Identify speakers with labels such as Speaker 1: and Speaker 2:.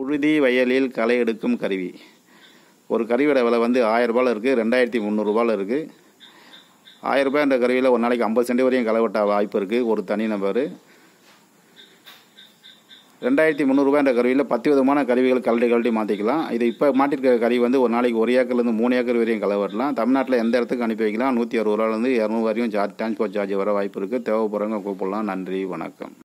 Speaker 1: புழுதி வயலில் களை எடுக்கும் கருவி. ஒரு கருவியோட விலை வந்து 1000 ரூபாயில் இருக்குது, 2300 ரூபாயில் இருக்குது. 1000 ரூபாய்ன்ற கருவியில் ஒரு நாளைக்கு 50 சென்ட் வரையும் களை வெட்ட வாய்ப்பு இருக்குது ஒரு தனி நபர். 2300 ரூபாய்ன்ற கருவியில் 10 விதமான கருவிகள் கழட்டி மாற்றிக்கலாம். இது இப்போ மாட்டிருக்கிற கருவி வந்து ஒரு நாளைக்கு 1 ஏக்கர்லேருந்து 3 ஏக்கர் வரையும் களை வெட்டலாம். தமிழ்நாட்டில் எந்த இடத்துக்கு அனுப்பி வைக்கலாம். 160 ரூபாயிலேருந்து 200 வரையும் டிரான்ஸ்போர்ட் சார்ஜ் வர வாய்ப்பு இருக்குது. தேவைப்படுறவங்க கூப்பிடலாம். நன்றி, வணக்கம்.